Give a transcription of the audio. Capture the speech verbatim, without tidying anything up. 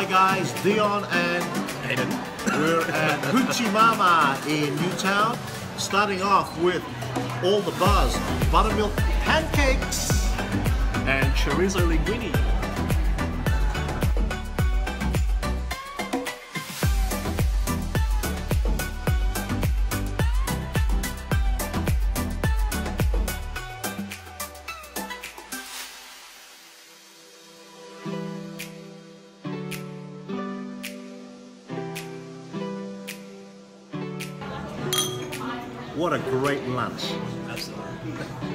Hi guys, Dion and Hayden. We're at Hoochie Mama in Newtown. Starting off with all the buzz, buttermilk pancakes and chorizo linguine. What a great lunch. Absolutely.